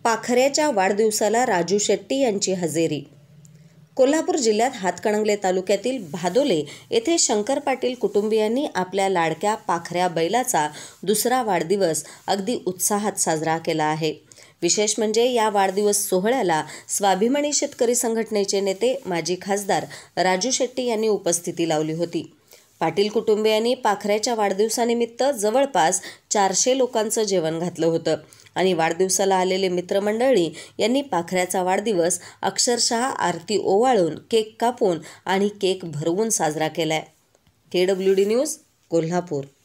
पाखऱ्याच्या वाढदिवसाला राजू शेट्टी यांची हजेरी। कोल्हापूर जिल्ह्यात हातकणंगले तालुक्यातील भादोले येथे शंकर पाटील कुटुंबियांनी आपल्या लाडक्या पाखऱ्या बैलाचा दुसरा वाढदिवस अगदी उत्साहात साजरा केला आहे। विशेष म्हणजे या वाढदिवस सोहळ्याला स्वाभिमानी शेतकरी संघटनेचे नेते माजी खासदार राजू शेट्टी यांनी उपस्थिती लावली होती। पाटील कुटुंबियांनी पाखऱ्याच्या वाढदिवसानिमित्त जवळपास 400 लोकांचं जेवण घातलं होतं आणि वाढदिवसाला आलेले मित्रमंडळी यांनी पाखऱ्याचा वाढदिवस अक्षरशः आरती ओवाळून, केक कापून आणि केक भरवून साजरा केलाय। KWD news, Kolhapur.